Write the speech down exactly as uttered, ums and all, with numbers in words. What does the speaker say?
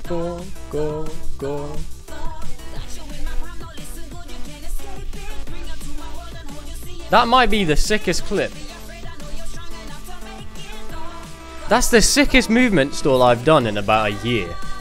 Go, go, go. That might be the sickest clip. That's the sickest movement stall I've done in about a year.